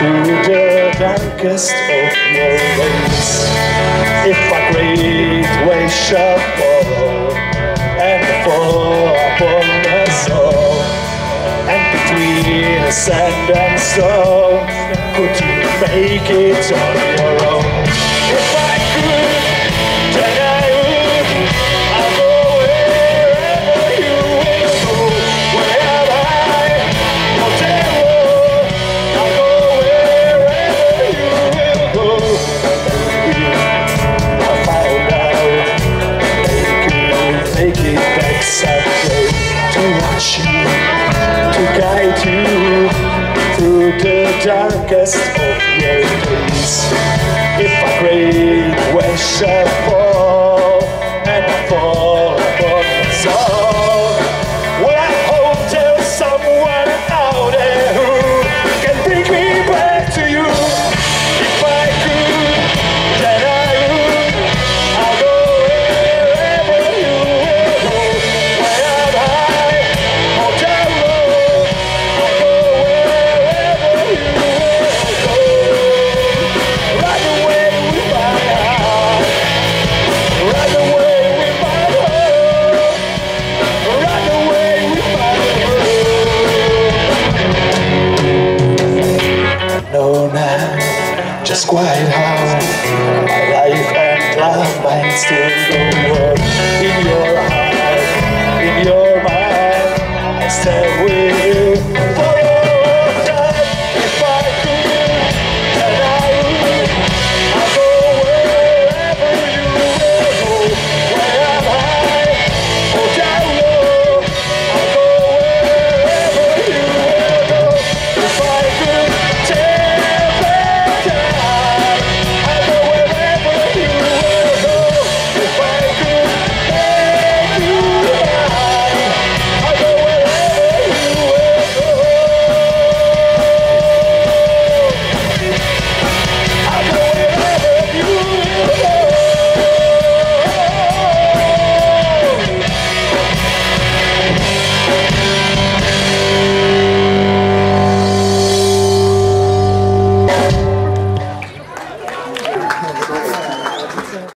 through the darkest of your days. If a great wave shall fall and fall upon us all, and between sand and stone, could you make it on your own? If I could, then I would. I'll go wherever you will go, wherever I, whatever. I'll go wherever you will go. I found out, make it back someday, to watch you, to guide you through the darkest of your days. If a great wave shall fall and fall upon us all, well, I hope there's someone out there who can bring me back to you. If I could, then I would. I'll go wherever you will go, wherever high or down low. I'll go wherever you will go. Right away with my heart, right away with my heart, right away with my heart. I know now just quite how my life and love might still go